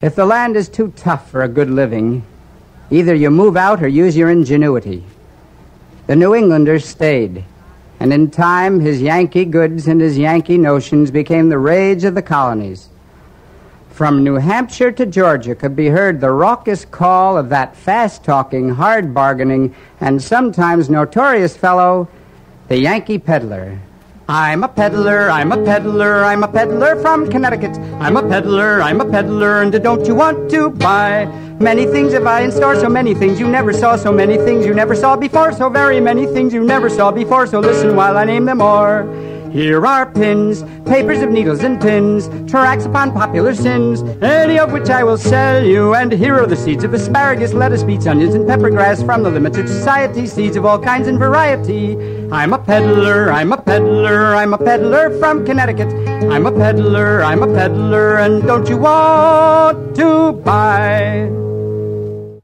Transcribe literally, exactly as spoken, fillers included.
If the land is too tough for a good living, either you move out or use your ingenuity. The New Englander stayed, and in time his Yankee goods and his Yankee notions became the rage of the colonies. From New Hampshire to Georgia could be heard the raucous call of that fast-talking, hard-bargaining, and sometimes notorious fellow, the Yankee Peddler. I'm a peddler, I'm a peddler, I'm a peddler from Connecticut. I'm a peddler, I'm a peddler, and don't you want to buy? Many things have I in store, so many things you never saw, so many things you never saw before, so very many things you never saw before, so listen while I name them more. Here are pins, papers of needles and pins, tracts upon popular sins, any of which I will sell you. And here are the seeds of asparagus, lettuce, beets, onions, and pepper grass from the limited society, seeds of all kinds and variety. I'm a peddler, I'm a peddler, I'm a peddler from Connecticut. I'm a peddler, I'm a peddler, and don't you want to buy?